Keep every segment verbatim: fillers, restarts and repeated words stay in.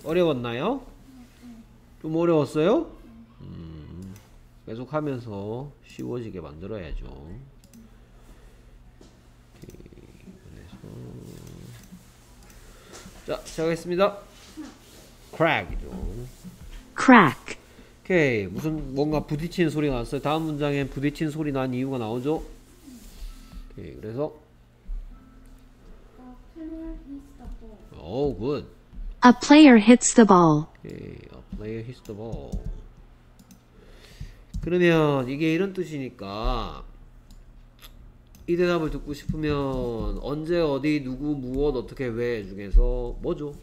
어려웠나요? 좀 어려웠어요? 음, 계속 하면서 쉬워지게 만들어야죠. 그래서 자, 시작하겠습니다. crack이죠. crack, 오케이. 무슨 뭔가 부딪히는 소리가 났어요. 다음 문장엔 부딪히는 소리 난 이유가 나오죠. 오케이. 그래서 오, 굿. a player hits the ball. 오케이. A player hits the ball. 그러면 이게 이런 뜻이니까 이 대답을 듣고 싶으면 언제 어디 누구 무엇 어떻게 왜 중에서 뭐죠?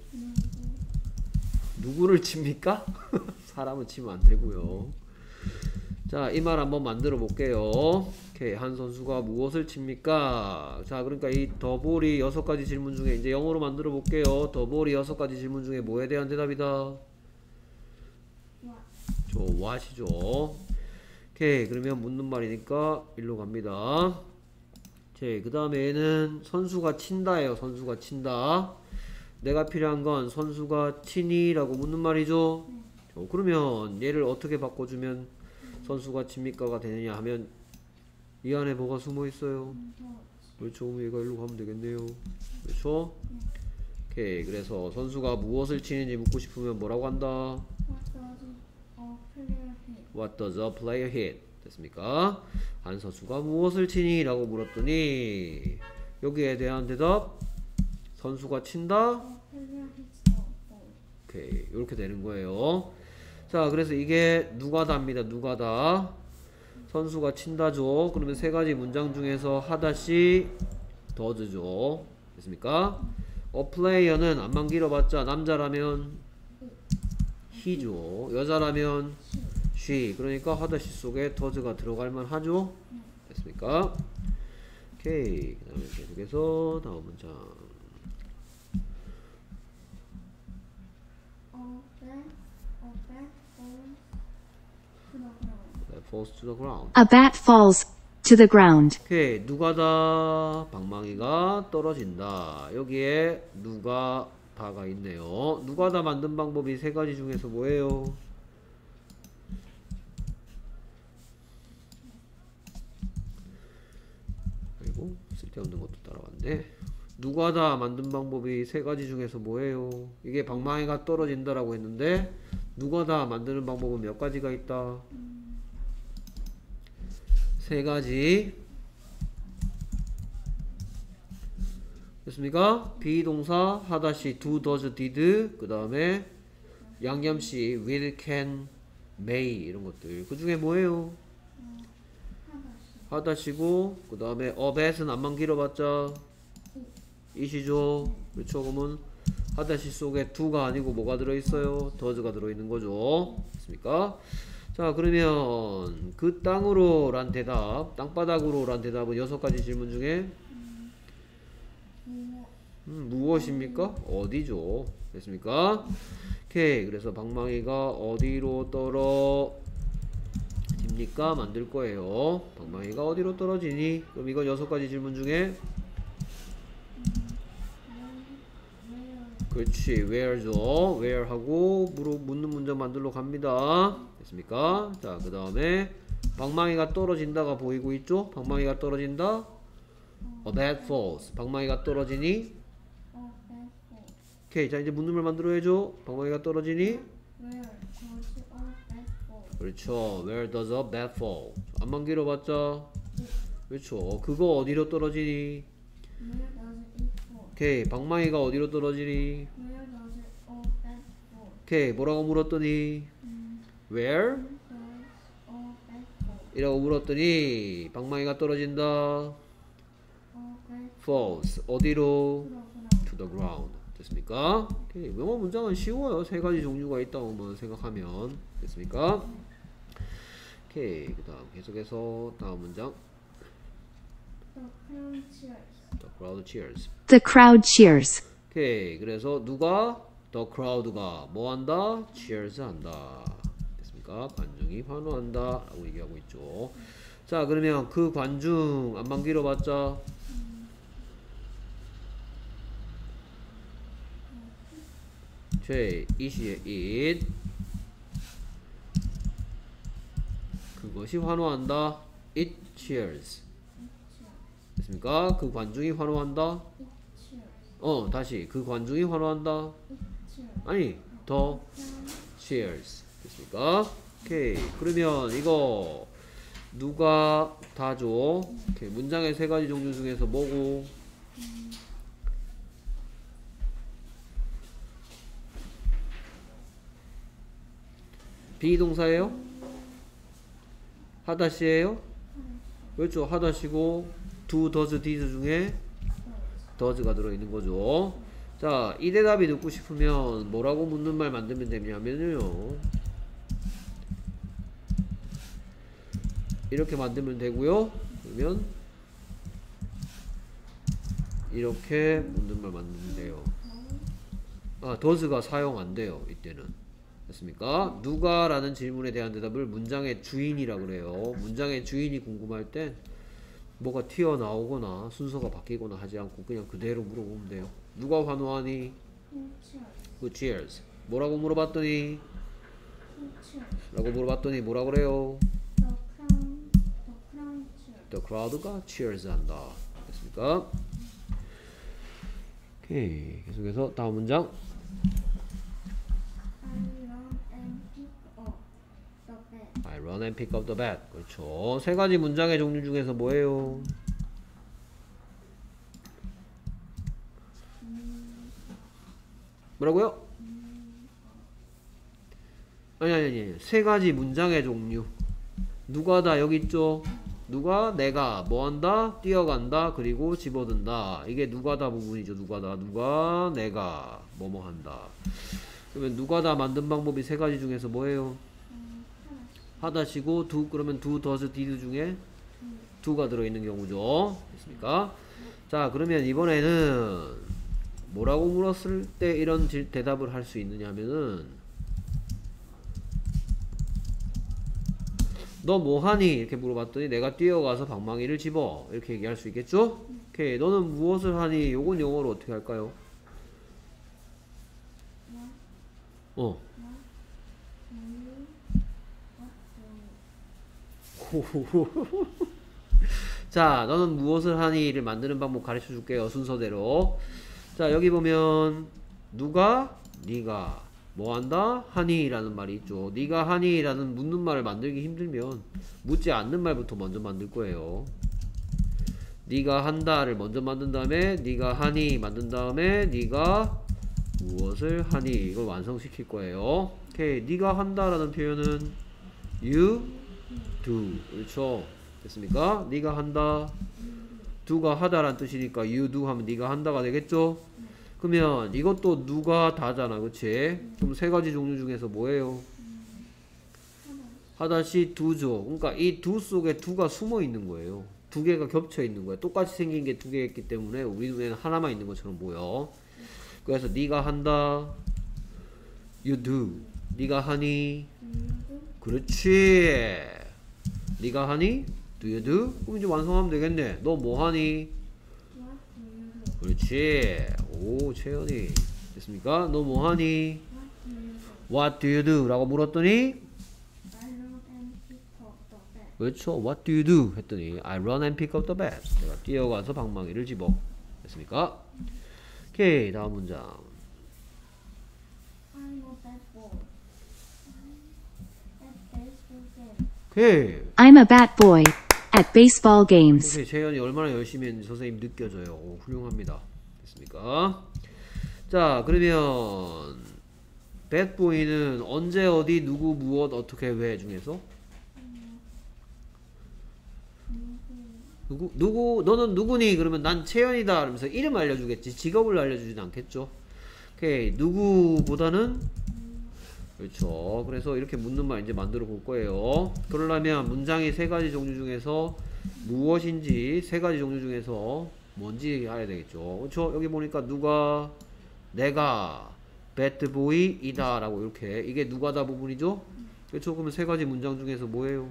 누구를 칩니까? 사람은 치면 안 되고요. 자, 이 말 한번 만들어 볼게요. 오케이. 한 선수가 무엇을 칩니까? 자, 그러니까 이 더볼이 여섯 가지 질문 중에 이제 영어로 만들어 볼게요. 더볼이 여섯 가지 질문 중에 뭐에 대한 대답이다? 저 what이죠. 오케이. 그러면 묻는 말이니까 일로 갑니다. 그 다음에 얘는 선수가 친다예요. 선수가 친다. 내가 필요한 건 선수가 치니? 라고 묻는 말이죠. 어, 그러면 얘를 어떻게 바꿔주면 선수가 칩니까가 되느냐 하면 이 안에 뭐가 숨어 있어요? 그렇죠. 얘가 일로 가면 되겠네요. 그렇죠? 오케이. 그래서 선수가 무엇을 치는지 묻고 싶으면 뭐라고 한다? What does a player hit? 됐습니까? 한 선수가 무엇을 치니? 라고 물었더니 여기에 대한 대답 선수가 친다? 오케이. 이렇게 되는 거예요. 자, 그래서 이게 누가다입니다. 누가다. 선수가 친다죠. 그러면 세 가지 문장 중에서 하다시 does죠. 됐습니까? a player는 안만 길어봤자 남자라면 he죠. 여자라면 she. 그러니까 하다시 속에 does가 들어갈만 하죠. 됐습니까? 오케이. 그 다음에 계속해서 다음 문장. falls to the ground. A bat falls to the ground. 오케이. 누가다. 방망이가 떨어진다. 여기에 누가 다가 있네요. 누가다 만든 방법이 세 가지 중에서 뭐예요? 그리고 쓸데없는 것도 따라왔네. 누가다 만든 방법이 세 가지 중에서 뭐예요? 이게 방망이가 떨어진다라고 했는데 누가다 만드는 방법은 몇 가지가 있다? 세 가지. 됐습니까? 비동사 하다시 do, does, did. 그 다음에 양념시 will, can, may 이런 것들. 그 중에 뭐예요? 하다시고 그 다음에 a bat은 안만 길어봤자 it이죠. 그렇죠. 그러면 하다시 속에 do가 아니고 뭐가 들어있어요? does가 들어있는 거죠. 됐습니까? 자, 그러면 그 땅으로 란 대답, 땅바닥으로 란 대답은 여섯 가지 질문 중에 음, 무엇입니까? 어디죠. 됐습니까? 오케이. 그래서 방망이가 어디로 떨어집니까? 만들 거예요. 방망이가 어디로 떨어지니? 그럼 이건 여섯 가지 질문 중에 그렇지. where죠. where 하고 물어, 묻는 문장 만들러 갑니다. 됐습니까? 자, 그 다음에 방망이가 떨어진다가 보이고 있죠? 방망이가 떨어진다. A bat falls. 방망이가 떨어지니? 오케이. 자, 이제 묻는 말 만들어야죠. 방망이가 떨어지니? 그렇죠. Where does a bat fall? 안만 길어봤자? 그렇죠. 그거 어디로 떨어지니? 오케이. 방망이가 어디로 떨어지니? 오케이. 뭐라고 물었더니? Where? 이라고 물었더니 방망이가 떨어진다. falls. 어디로? to the ground. 됐습니까? 오케이. 영어 문장은 쉬워요. 세 가지 종류가 있다고 생각하면. 됐습니까? 오케이. 그 다음 계속해서 다음 문장. The crowd cheers. The crowd cheers. 오케이. 그래서 누가? The crowd가 뭐 한다? cheers 한다. 됐습니까? 관중이 환호한다 라고 얘기하고 있죠. 자, 그러면 그 관중 안만 길어봤자 제 it이의 it. 그것이 환호한다. It cheers. 됐습니까? 그 관중이 환호한다. 어, 다시 그 관중이 환호한다. 아니, 더 cheers. 됐습니까? 오케이. 그러면 이거 누가 다 줘? 오케이. 문장의 세 가지 종류 중에서 뭐고? 비동사예요? 하다시예요? 그렇죠. 하다시고 do, does, did 중에 does가 들어있는 거죠. 자, 이 대답이 듣고 싶으면 뭐라고 묻는 말 만들면 되냐면요, 이렇게 만들면 되고요. 그러면 이렇게 묻는 말 만들면 돼요. 아, does가 사용 안 돼요. 이때는. 됐습니까? 누가 라는 질문에 대한 대답을 문장의 주인이라 그래요. 문장의 주인이 궁금할 땐 뭐가 튀어나오거나 순서가 바뀌거나 하지 않고 그냥 그대로 물어보면 돼요. 누가 환호하니? 그 cheers. 뭐라고 물어봤더니? 라고 물어봤더니 뭐라 그래요? The crowd가 cheers 한다. 됐습니까? 오케이. 계속해서 다음 문장. I run and pick up the bat. 그렇죠. 세 가지 문장의 종류 중에서 뭐예요? 뭐라고요? 아니 아니 아니. 세 가지 문장의 종류. 누가 다 여기 있죠? 누가 내가 뭐 한다? 뛰어간다. 그리고 집어든다. 이게 누가 다 부분이죠. 누가 다. 누가 내가 뭐뭐 한다. 그러면 누가 다 만든 방법이 세 가지 중에서 뭐예요? 하다시고 do, 그러면 do, does, did 중에 do가 들어있는 경우죠. 됐습니까? 자, 그러면 이번에는 뭐라고 물었을 때 이런 질, 대답을 할 수 있느냐 하면은 너 뭐하니? 이렇게 물어봤더니 내가 뛰어가서 방망이를 집어. 이렇게 얘기할 수 있겠죠? 오케이. 너는 무엇을 하니? 요건 영어로 어떻게 할까요? 어. 자, 너는 무엇을 하니를 만드는 방법 가르쳐 줄게요. 순서대로. 자, 여기 보면 누가? 네가 뭐 한다? 하니 라는 말이 있죠. 네가 하니 라는 묻는 말을 만들기 힘들면 묻지 않는 말부터 먼저 만들 거예요. 네가 한다를 먼저 만든 다음에 네가 하니 만든 다음에 네가 무엇을 하니 이걸 완성시킬 거예요. 오케이. 네가 한다 라는 표현은 you do. 그렇죠. 됐습니까? 네가 한다. do가 하다란 뜻이니까 you do 하면 네가 한다가 되겠죠? 그러면 이것도 누가 다잖아. 그치? 그럼 세 가지 종류 중에서 뭐예요? 하다시 do죠. 그러니까 이 do 속에 do가 숨어 있는 거예요. 두 개가 겹쳐 있는 거예요. 똑같이 생긴 게 두 개였기 때문에 우리 눈에는 하나만 있는 것처럼 보여. 그래서 네가 한다. you do. 네가 하니. 그렇지. 네가 하니? do you do? 그럼 이제 완성하면 되겠네. 너 뭐 하니? 그렇지. 오, 채연이. 됐습니까? 너 뭐 하니? What do you do? 라고 물었더니 그렇죠. What do you do? 했더니 I run and pick up the bat. 내가 뛰어가서 방망이를 집어. 됐습니까? 오케이. 다음 문장. 오케이. I'm a bat boy at baseball games. 오케이. 채연이 얼마나 열심히 했는지 선생님 느껴져요. 오, 훌륭합니다. 됐습니까? 자, 그러면 배트보이는 언제 어디 누구 무엇 어떻게 왜 중에서 누구 누구 너는 누구니? 그러면 난 채연이다 그러면서 이름 알려주겠지. 직업을 알려주진 않겠죠. 오케이. 누구보다는 그렇죠. 그래서 이렇게 묻는 말 이제 만들어 볼 거예요. 그러려면 문장이 세 가지 종류 중에서 무엇인지 세 가지 종류 중에서 뭔지 알아야 되겠죠. 그렇죠. 여기 보니까 누가 내가 배트보이이다 라고 이렇게 이게 누가다 부분이죠. 그렇죠. 그러면 세 가지 문장 중에서 뭐예요?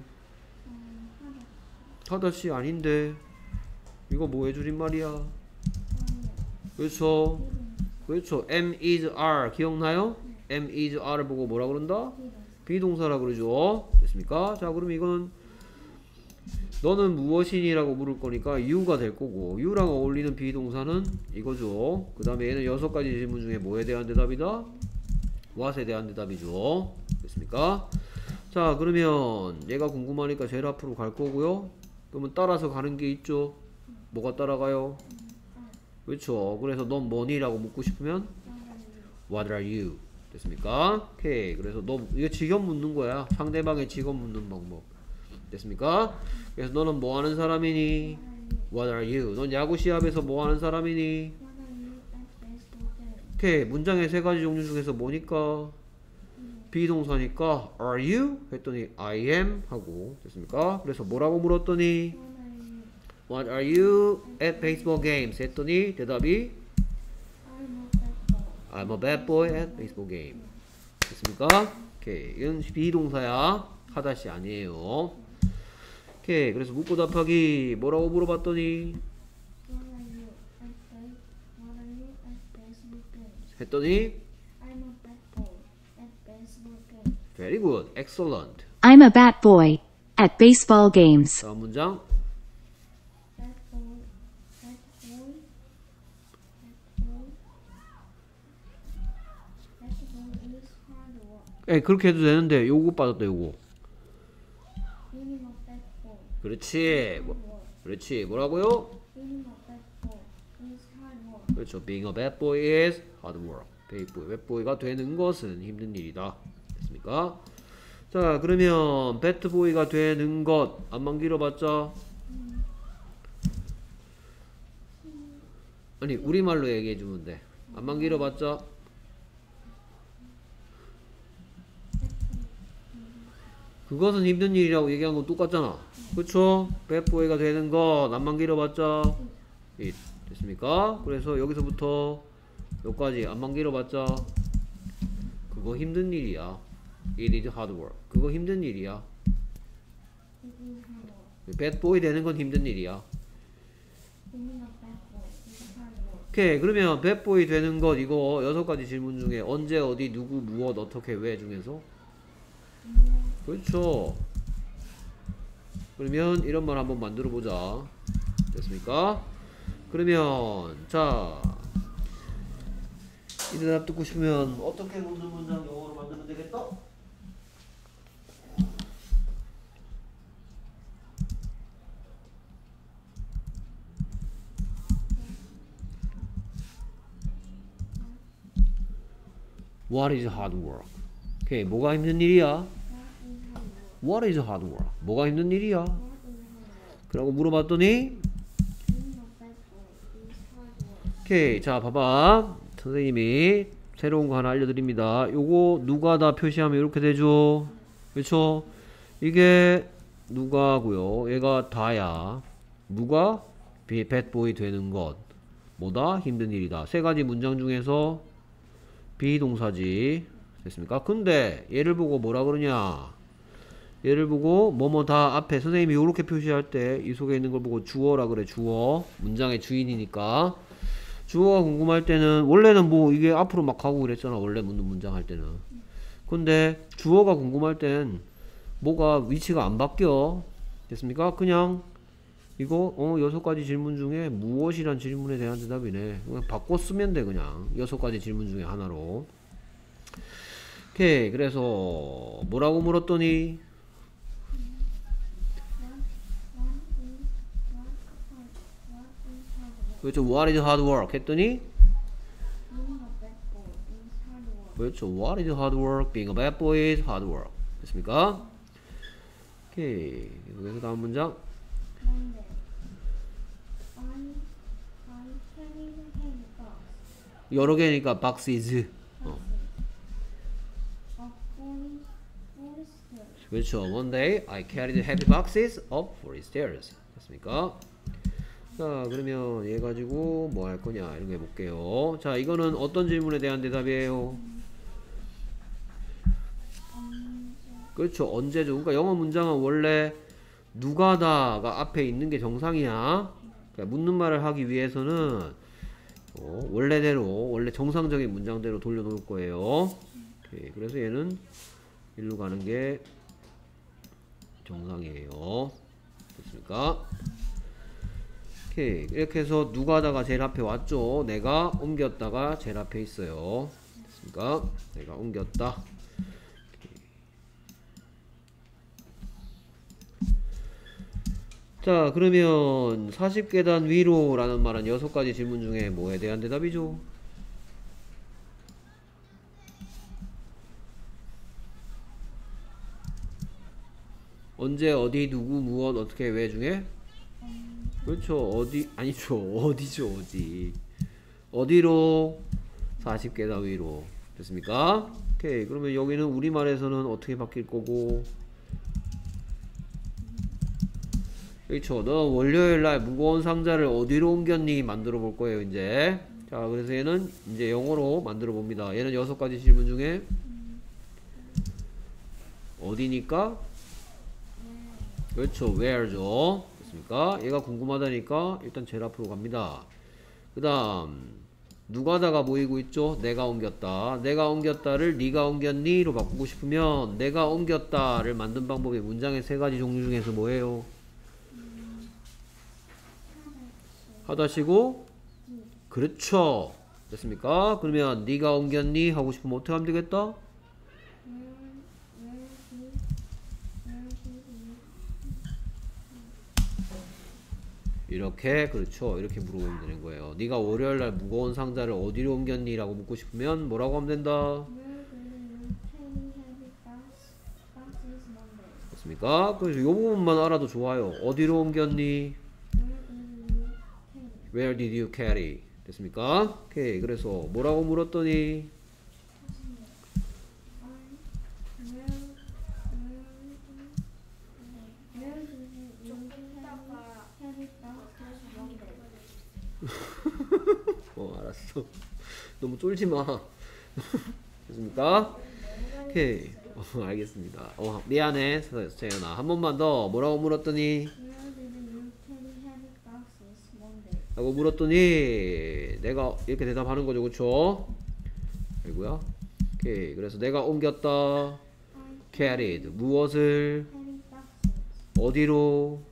하다시 아닌데 이거 뭐 해줄인 말이야? 그렇죠. 그렇죠. am, is, are 기억나요? am, is, are를 보고 뭐라 그런다? 비동사라 그러죠. 됐습니까? 자, 그럼 이거는 너는 무엇이니라고 물을 거니까 you가 될 거고 you랑 어울리는 비동사는 이거죠. 그 다음에 얘는 여섯 가지 질문 중에 뭐에 대한 대답이다? what에 대한 대답이죠. 됐습니까? 자, 그러면 얘가 궁금하니까 제일 앞으로 갈 거고요. 그러면 따라서 가는 게 있죠. 뭐가 따라가요? 그렇죠. 그래서 넌 뭐니? 라고 묻고 싶으면 what are you? 됐습니까? 오케이. 그래서 너 이거 직업 묻는 거야. 상대방의 직업 묻는 방법. 됐습니까? 그래서 너는 뭐 하는 사람이니? What are you? 넌 야구 시합에서 뭐 하는 사람이니? 오케이. 문장의 세 가지 종류 중에서 뭐니까? 비동사니까 are you? 했더니 I am 하고 됐습니까? 그래서 뭐라고 물었더니 What are you at baseball games? 했더니 대답이 I'm a bad boy at baseball game. 됐습니까? 오케이. 이건 비동사야. 하다시 아니에요. 오케이. 그래서 묻고 답하기 뭐라고 물어봤더니 했더니 Very good. Excellent. I'm a bat boy at baseball games. 다음 문장. 예, 그렇게 해도 되는데 요거 빠졌다 요거. 그렇지. 뭐, 그렇지. 뭐라고요? 그렇죠. Being a bad boy is hard work. bad boy, bad boy가 되는 것은 힘든 일이다. 됐습니까? 자, 그러면 bad boy가 되는 것 안만 길어봤자 아니 우리말로 얘기해주면 돼. 안만 길어봤자 그것은 힘든 일이라고 얘기한 건 똑같잖아. 그쵸? bad boy가 되는 것 안만 길어봤자 it. 됐습니까? 그래서 여기서부터 여기까지 안만 길어봤자 그거 힘든 일이야. It is hard work. 그거 힘든 일이야. bad boy 되는 건 힘든 일이야. 오케이. 그러면 bad boy 되는 것 이거 여섯 가지 질문 중에 언제 어디 누구 무엇 어떻게 왜 중에서 그렇죠. 그러면 이런 말 한번 만들어 보자. 됐습니까? 그러면 자 이 대답 듣고 싶으면 어떻게 묻는 문장 영어로 만들면 되겠다? What is hard work? 오케이. 뭐가 힘든 일이야? What is hard work? 뭐가 힘든 일이야? 그러고 물어봤더니 오케이. 자, 봐봐. 선생님이 새로운 거 하나 알려드립니다. 요거 누가 다 표시하면 이렇게 되죠. 그렇죠? 이게 누가고요. 얘가 다야. 누가 bad boy 되는 것 뭐다? 힘든 일이다. 세 가지 문장 중에서 비동사지. 됐습니까? 근데 얘를 보고 뭐라 그러냐? 얘를 보고 뭐뭐 다 앞에 선생님이 이렇게 표시할 때 이 속에 있는 걸 보고 주어라 그래. 주어. 문장의 주인이니까. 주어가 궁금할 때는 원래는 뭐 이게 앞으로 막 가고 그랬잖아. 원래 묻는 문장 할 때는. 근데 주어가 궁금할 땐 뭐가 위치가 안 바뀌어. 됐습니까? 그냥 이거 어 여섯 가지 질문 중에 무엇이란 질문에 대한 대답이네. 그냥 바꿔 쓰면 돼. 그냥 여섯 가지 질문 중에 하나로. 오케이. 그래서 뭐라고 물었더니 그렇죠. What is hard work? 했더니 그렇죠. What is hard work? Being a bad boy is hard work. 됐습니까? 오케이. 그래서 다음 문장. 여러 개니까 boxes. 어. 그렇죠. One day I carried heavy boxes up four stairs. 됐습니까? 자, 그러면 얘 가지고 뭐 할 거냐 이런 거 해볼게요. 자, 이거는 어떤 질문에 대한 대답이에요? 그렇죠. 언제죠. 그러니까 영어 문장은 원래 누가다가 앞에 있는 게 정상이야. 그러니까 묻는 말을 하기 위해서는 어, 원래대로 원래 정상적인 문장대로 돌려놓을 거예요. 오케이. 그래서 얘는 일로 가는 게 정상이에요. 됐습니까? 오케이. 이렇게 해서 누가다가 제일 앞에 왔죠. 내가 옮겼다가 제일 앞에 있어요. 됐습니까? 내가 옮겼다. 자, 그러면 사십 계단 위로 라는 말은 여섯 가지 질문 중에 뭐에 대한 대답이죠? 언제, 어디, 누구, 무엇, 어떻게, 왜 중에? 그렇죠. 어디, 아니죠. 어디죠, 어디. 어디로? 사십 계단 위로. 됐습니까? 오케이. 그러면 여기는 우리말에서는 어떻게 바뀔 거고? 그렇죠. 너 월요일날 무거운 상자를 어디로 옮겼니? 만들어 볼 거예요, 이제. 자, 그래서 얘는 이제 영어로 만들어 봅니다. 얘는 여섯 가지 질문 중에 어디니까? 그렇죠. where죠. 됐습니까? 얘가 궁금하다니까 일단 제일 앞으로 갑니다. 그 다음 누가다가 모이고 있죠? 내가 옮겼다. 내가 옮겼다를 네가 옮겼니?로 바꾸고 싶으면 내가 옮겼다를 만든 방법이 문장의 세 가지 종류 중에서 뭐예요? 하다시고 그렇죠. 됐습니까? 그러면 네가 옮겼니? 하고 싶으면 어떻게 하면 되겠다? 이렇게 그렇죠. 이렇게 물어보면 되는 거예요. 네가 월요일날 무거운 상자를 어디로 옮겼니? 라고 묻고 싶으면 뭐라고 하면 된다? 됐습니까? 그래서 이 부분만 알아도 좋아요. 어디로 옮겼니? Where did you carry? 됐습니까? 오케이. 그래서 뭐라고 물었더니 어 알았어. 너무 쫄지 마. 됐습니까? 오케이. 어, 알겠습니다. 어 미안해 세연아. 한 번만 더 뭐라고 물었더니 라고 물었더니 내가 이렇게 대답하는 거죠. 그쵸? 아이고야. 오케이. 그래서 내가 옮겼다. carried. 무엇을? 어디로?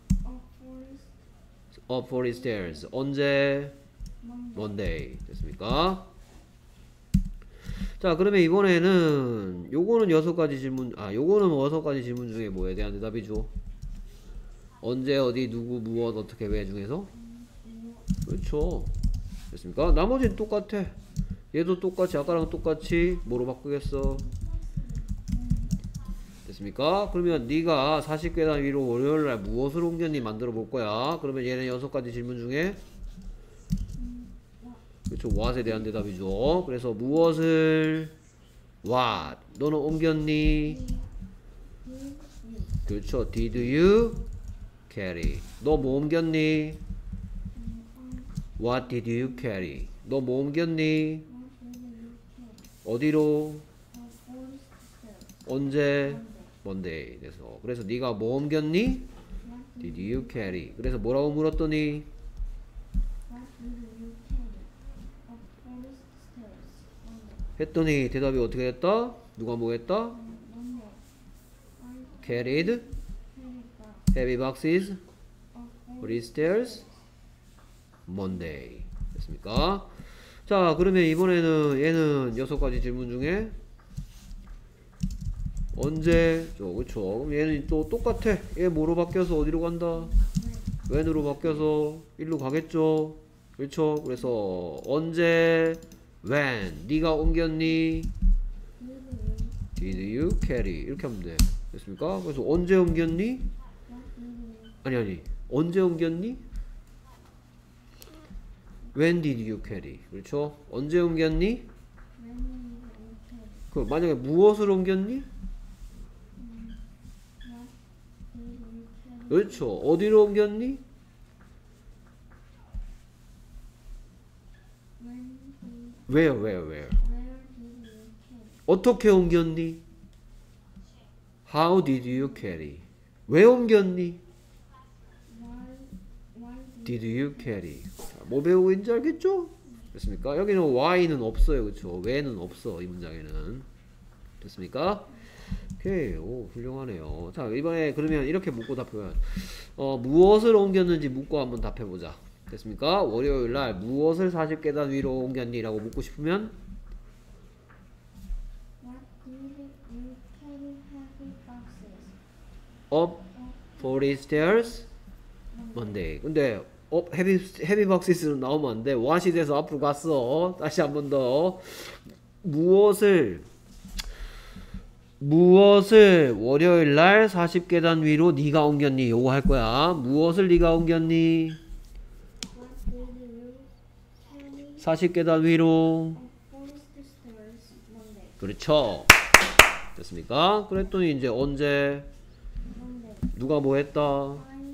up four stairs. 언제? Monday. 됐습니까? 자, 그러면 이번에는 요거는 여섯 가지 질문, 아, 요거는 여섯 가지 질문 중에 뭐에 대한 대답이죠? 언제, 어디, 누구, 무엇, 어떻게, 왜 중에서? 그렇죠. 됐습니까? 나머지는 똑같아. 얘도 똑같이 아까랑 똑같이 뭐로 바꾸겠어? 됐습니까? 그러면 네가 사십 계단 위로 월요일날 무엇을 옮겼니 만들어 볼 거야. 그러면 얘는 여섯 가지 질문 중에 그렇죠. what에 대한 대답이죠. 그래서 무엇을 what 너는 옮겼니? 그렇죠. did you carry 너 뭐 옮겼니? What did you carry? 너 뭐 옮겼니? 어디로? 언제? Monday. 그래서 그래서 네가 뭐 옮겼니? Did you carry? 그래서 뭐라고 물었더니 했더니 대답이 어떻게 됐다? 누가 뭐 했다? Carried heavy boxes for stairs Monday. 됐습니까? 자, 그러면 이번에는 얘는 여섯 가지 질문 중에 언제? 저, 그쵸. 그럼 얘는 또 똑같아. 얘 뭐로 바뀌어서 어디로 간다? when으로 바뀌어서 일로 가겠죠. 그렇죠. 그래서 언제? when. 네가 옮겼니? did you carry? 이렇게 하면 돼. 됐습니까? 그래서 언제 옮겼니? 아니 아니. 언제 옮겼니? When did you carry? 그렇죠? 언제 옮겼니? 그 만약에 무엇을 옮겼니? 그렇죠. 어디로 옮겼니? Where, where, where? 어떻게 옮겼니? How did you carry? 왜 옮겼니? Did you carry? 자, 뭐 배우고 있는지 알겠죠? 됐습니까? 여기는 why는 없어요. 그쵸? 왜는 없어. 이 문장에는. 됐습니까? 오케이. 오, 훌륭하네요. 자, 이번에 그러면 이렇게 묻고 답해봐요. 어, 무엇을 옮겼는지 묻고 한번 답해보자. 됐습니까? 월요일 날 무엇을 사십 계단 위로 옮겼니? 라고 묻고 싶으면 What did you carry heavy boxes? up forty stairs Monday. 근데 up heavy, heavy boxes는 나오면 안 돼. what이 돼서 앞으로 갔어. 다시 한 번 더. 무엇을 무엇을 월요일 날 사십 계단 위로 네가 옮겼니? 요거 할 거야. 무엇을 네가 옮겼니? What did you carry 사십 계단 위로. up forty stairs Monday? 그렇죠. 됐습니까? 그랬더니 이제 언제 Monday. 누가 뭐 했다? I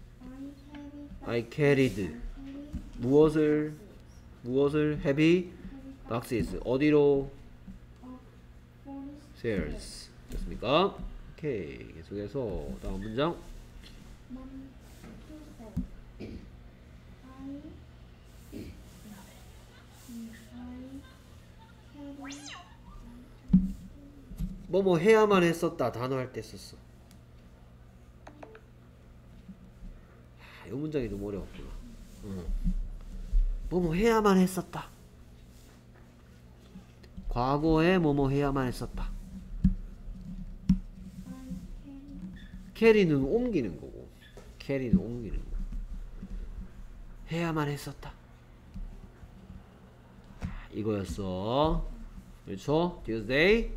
I carried I carried 무엇을 무엇을 heavy boxes 어디로? up forty stairs. 됐습니까? 오케이. 계속해서 다음 문장. Monday. Tuesday. I I carried 뭐뭐 해야만 했었다 단어 할 때 썼어. 아, 이 문장이 좀 어려웠구나. 응. 뭐뭐 해야만 했었다. 과거에 뭐뭐 해야만 했었다. 캐리는 옮기는 거고, 캐리는 옮기는 거. 해야만 했었다. 이거였어. 그렇죠? Tuesday.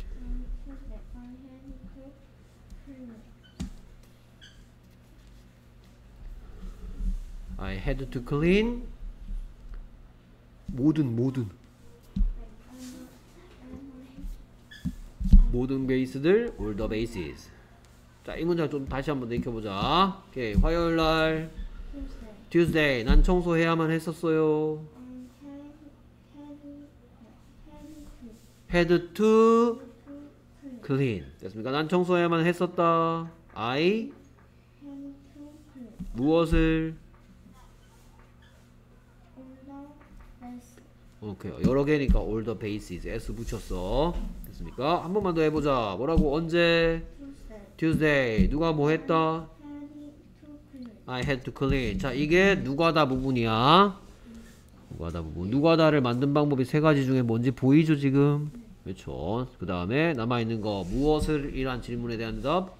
I had to clean 모든 모든 모든 베이스들 all the bases. 자, 이 문장 좀 다시 한번 익혀보자. 오케이. 화요일 날 Tuesday 난 청소해야만 했었어요. had to clean. 됐습니까? 난 청소해야만 했었다. I 무엇을 오케이. 여러 개니까 all the bases s 붙였어. 됐습니까? 한 번만 더 해보자. 뭐라고? 언제? Tuesday. 누가 뭐 했다? I had to clean. 자, 이게 누가다 부분이야. 누가다 부분. 누가다를 만든 방법이 세 가지 중에 뭔지 보이죠 지금? 그렇죠. 그 다음에 남아있는 거 무엇을 이란 질문에 대한 대답?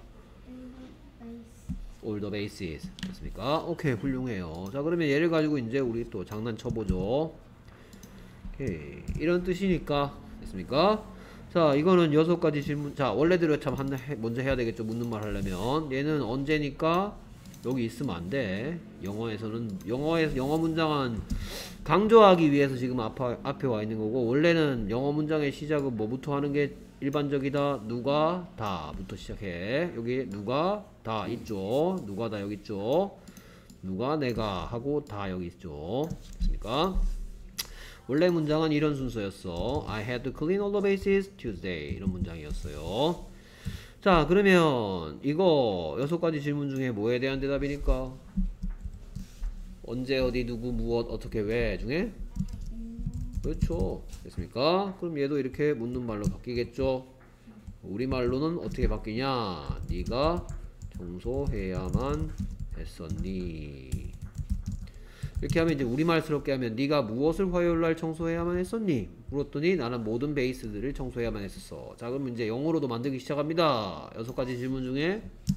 all the bases. 됐습니까? 오케이. 훌륭해요. 자, 그러면 얘를 가지고 이제 우리 또 장난쳐보죠. 오케이. 이런 뜻이니까. 됐습니까? 자, 이거는 여섯 가지 질문. 자, 원래대로 참 한, 먼저 해야 되겠죠. 묻는 말 하려면. 얘는 언제니까 여기 있으면 안 돼. 영어에서는, 영어에서, 영어 문장은 강조하기 위해서 지금 앞에, 앞에 와 있는 거고, 원래는 영어 문장의 시작은 뭐부터 하는 게 일반적이다? 누가, 다 부터 시작해. 여기 누가, 다 있죠. 누가, 다 여기 있죠. 누가, 내가 하고 다 여기 있죠. 됐습니까? 원래 문장은 이런 순서였어. I had to clean all the bases Tuesday. 이런 문장이었어요. 자, 그러면 이거 여섯 가지 질문 중에 뭐에 대한 대답이니까? 언제, 어디, 누구, 무엇, 어떻게, 왜 중에? 그렇죠. 됐습니까? 그럼 얘도 이렇게 묻는 말로 바뀌겠죠. 우리말로는 어떻게 바뀌냐? 네가 청소해야만 했었니? 이렇게 하면 이제 우리말스럽게 하면 네가 무엇을 화요일날 청소해야만 했었니? 물었더니 나는 모든 베이스들을 청소해야만 했었어. 자, 그럼 이제 영어로도 만들기 시작합니다. 여섯 가지 질문 중에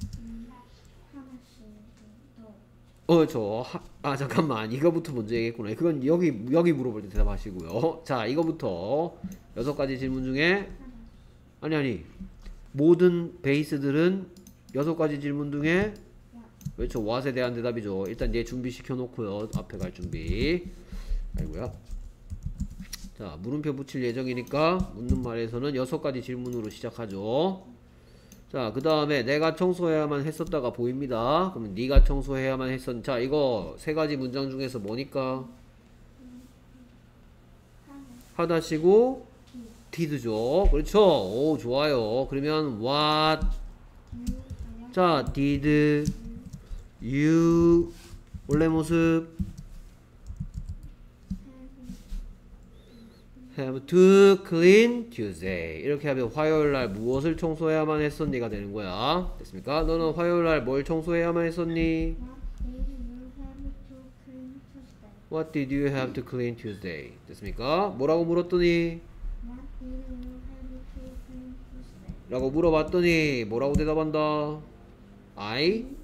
어, 저, 하, 아, 잠깐만. 이거부터 먼저 얘기했구나. 그건 여기, 여기 물어볼 때 대답하시고요. 자, 이거부터 여섯 가지 질문 중에 아니, 아니. 모든 베이스들은 여섯 가지 질문 중에 그렇죠. what에 대한 대답이죠. 일단 얘 준비시켜 놓고요. 앞에 갈 준비. 아이고야. 자, 물음표 붙일 예정이니까 묻는 말에서는 여섯 가지 질문으로 시작하죠. 자, 그 다음에 내가 청소해야만 했었다가 보입니다. 그러면 네가 청소해야만 했었. 자, 이거 세 가지 문장 중에서 뭐니까? 하다시고 did죠. 그렇죠. 오, 좋아요. 그러면 what? 자, did you 원래 모습 have to clean Tuesday. 이렇게 하면 화요일날 무엇을 청소해야만 했었니가 되는 거야. 됐습니까? 너는 화요일날 뭘 청소해야만 했었니? What did you have to clean What did you have to clean Tuesday? Tuesday? 됐습니까? 뭐라고 물었더니? What did you have to clean Tuesday? 라고 물어봤더니 뭐라고 대답한다? I I have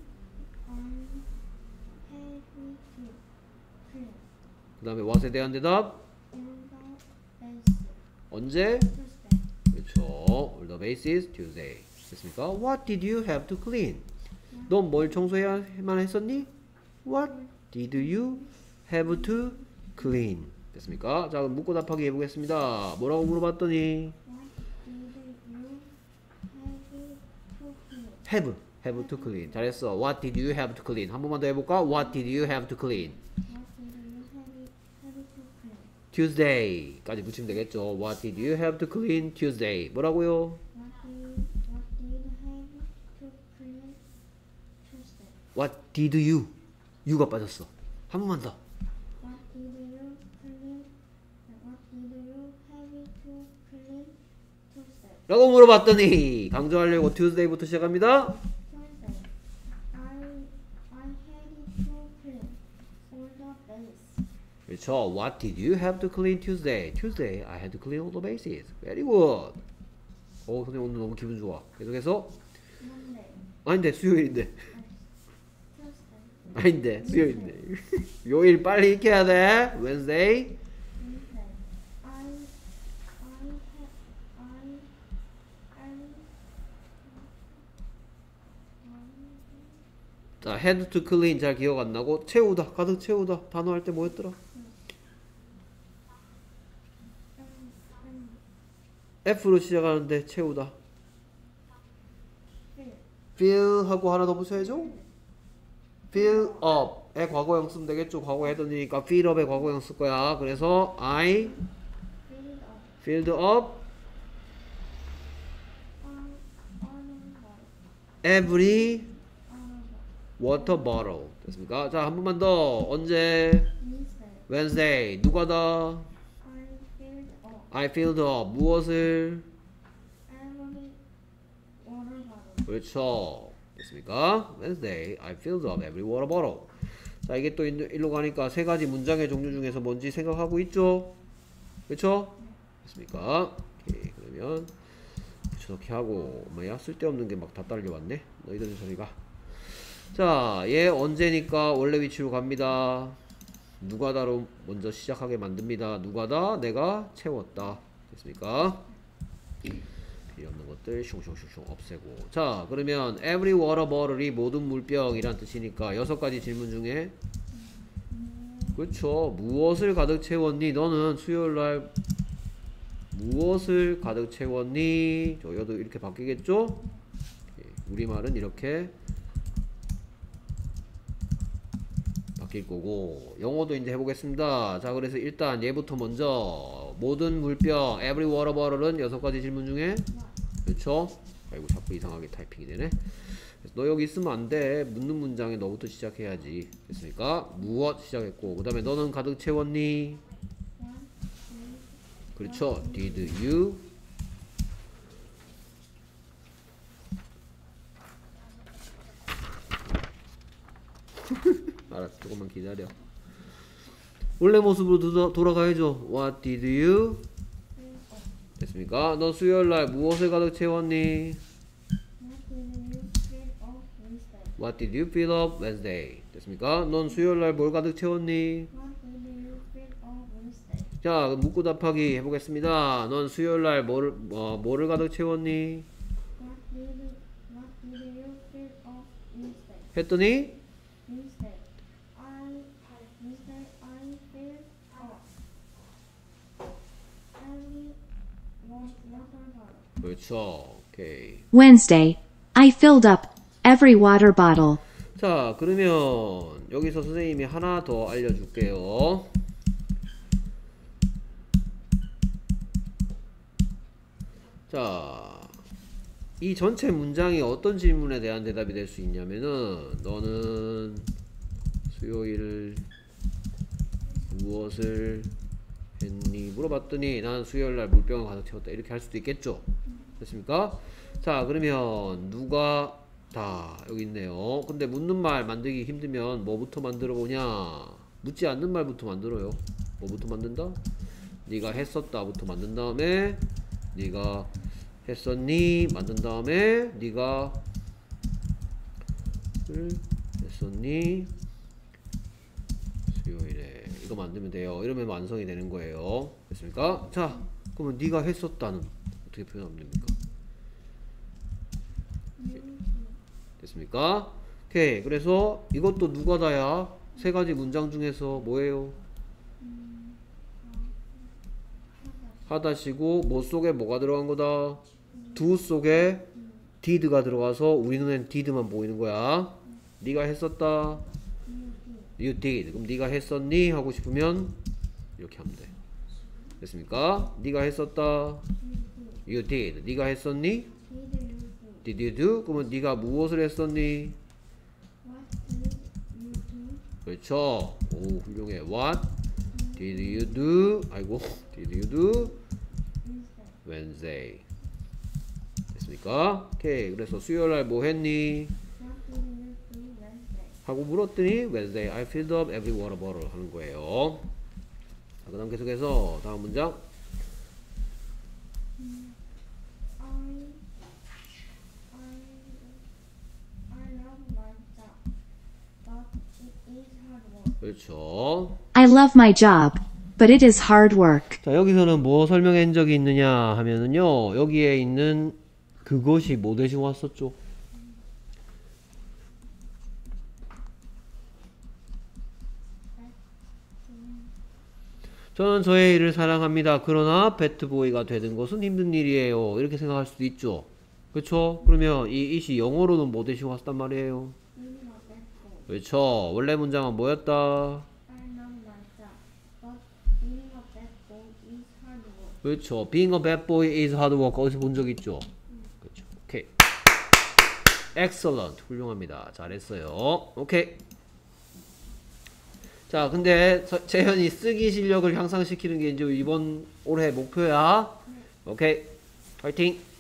to clean 그 다음에 what에 대한 대답? all the bases 언제? Tuesday. 그렇죠. All the bases Tuesday. 됐습니까? What did you have to clean? 넌 뭘 청소해야만 했었니? What did you have to clean? 됐습니까? 자, 그럼 묻고 답하기 해보겠습니다. 뭐라고 물어봤더니 What did you have to clean? have, have to clean. 잘했어. What did you have to clean? 한 번만 더 해볼까? What did you have to clean? What did you have, have to clean? Tuesday까지 붙이면 되겠죠. What did you have to clean Tuesday? 뭐라고요? What did, what did you have to clean Tuesday? What did you? you가 빠졌어. 한 번만 더. What did you clean? What did you have to clean Tuesday? 라고 물어봤더니 강조하려고 Tuesday부터 시작합니다. Tuesday. I I had to clean all the bases. 그렇죠. What did you have to clean Tuesday? Tuesday, I had to clean all the bases. Very good. 오, 선생님 오늘 너무 기분 좋아. 계속해서 Monday. 아닌데 수요일인데. Tuesday. 아닌데 수요일인데. 요일 빨리 익혀야 돼. Wednesday. Wednesday. I I had I I 자, had to clean 잘 기억 안 나고 채우다, 가득 채우다 단어 할 때 뭐였더라? F로 시작하는데 채우다. fill fill 하고 하나 더 붙여야죠. fill up의 과거형 쓰면 되겠죠. 과거 해더니까 fill up의 과거형 쓸 거야. 그래서 I filled up filled up on on every on water bottle. 됐습니까? 자, 한 번만 더. 언제? Wednesday. Wednesday. 누가 다? I filled up I filled up. 무엇을? every water bottle. 그렇죠. 됐습니까? Wednesday, I filled up every water bottle. 자, 이게 또 일로, 일로 가니까 세 가지 문장의 종류 중에서 뭔지 생각하고 있죠? 그렇죠? 됐습니까? 오케이, 그러면 붙여넣기 하고 뭐야? 쓸데없는 게 막 다 딸려왔네? 너희들 소리가. 자, 얘 언제니까 원래 위치로 갑니다. 누가다로 먼저 시작하게 만듭니다. 누가다? 내가 채웠다. 됐습니까? 필요 없는 것들 슝슝슝슝 없애고. 자, 그러면 every water bottle이 모든 물병이란 뜻이니까 여섯 가지 질문 중에 그렇죠. 무엇을 가득 채웠니? 너는 수요일날 무엇을 가득 채웠니? 저 여도 이렇게 바뀌겠죠? 우리말은 이렇게 바뀔 거고 영어도 이제 해보겠습니다. 자, 그래서 일단 얘부터 먼저 모든 물병 every water bottle은 여섯 가지 질문 중에 그렇죠? 아이고 자꾸 이상하게 타이핑이 되네. 그래서 너 여기 있으면 안 돼. 묻는 문장에 너부터 시작해야지. 됐습니까? 무엇 시작했고 그 다음에 너는 가득 채웠니? 그렇죠. Did you? 알았어. 조금만 기다려. 원래 모습으로 도, 돌아가야죠. What did you? 됐습니까? 너 수요일날 무엇을 가득 채웠니? What did you fill What did you fill up Wednesday? up Wednesday? 됐습니까? 넌 수요일날 뭘 가득 채웠니? What did you fill up Wednesday? 자, 그럼 묻고 답하기 해보겠습니다. 넌 수요일날 뭐를, 어, 뭐를 가득 채웠니? What did What did you fill up Wednesday? 했더니 Wednesday. I Wednesday I filled up every wa- water bottle. 그렇죠. 오케이. Wednesday. I filled up every water bottle. 자, 그러면 여기서 선생님이 하나 더 알려줄게요. 자, 이 전체 문장이 어떤 질문에 대한 대답이 될 수 있냐면은 너는 수요일 무엇을 했니? 물어봤더니 난 수요일날 물병을 가득 채웠다. 이렇게 할 수도 있겠죠. 됐습니까? 자, 그러면 누가 다 여기 있네요. 근데 묻는 말 만들기 힘들면 뭐부터 만들어 보냐? 묻지 않는 말부터 만들어요. 뭐부터 만든다? 네가 했었다부터 만든 다음에 네가 했었니? 만든 다음에 네가 했었니? 수요일에 이거 만들면 돼요. 이러면 완성이 되는 거예요. 됐습니까? 자, 그러면 네가 했었다는 어떻게 표현하면 됩니까? 됐습니까? 오케이. 그래서 이것도 누가 다야? 세 가지 문장 중에서 뭐예요? 하다시고 뭐 속에 뭐가 들어간 거다? do 속에 did가 들어가서 우리 눈엔 did만 보이는 거야. 네가 했었다. You did. 그럼 네가 했었니? 하고 싶으면 이렇게 하면 돼. 됐습니까? 네가 했었다. You did. 네가 했었니? Did you do? 그러면 네가 무엇을 했었니? What did you do? 그렇죠. 오, 훌륭해. What did you do? 아이고, did you do? Wednesday. 됐습니까? 오케이. 그래서 수요일날 뭐 했니? What did you do Wednesday? 하고 물었더니 Wednesday I filled up every water bottle 하는 거예요. 자, 그 다음 계속해서 다음 문장. I I I love my job, but it is hard work. 그렇죠. I love my job, but it is hard work. 자, 여기서는 뭐 설명한 적이 있느냐 하면은요, 여기에 있는 그것이 뭐 대신 왔었죠? 저는 저의 일을 사랑합니다. 그러나 배트보이가 되는 것은 힘든 일이에요. 이렇게 생각할 수도 있죠. 그렇죠? 그러면 이 it이 영어로는 뭐 대신 왔단 말이에요? Being a bad boy. 그렇죠. 원래 문장은 뭐였다? I love my job, but being a bad boy is hard work. 그렇죠. Being a bad boy is hard work. 어디서 본 적 있죠? 그렇죠. 오케이. Excellent. 훌륭합니다. 잘했어요. 오케이. 자, 근데 서- 재현이 쓰기 실력을 향상시키는 게 이제 이번 올해 목표야. 오케이. 파이팅.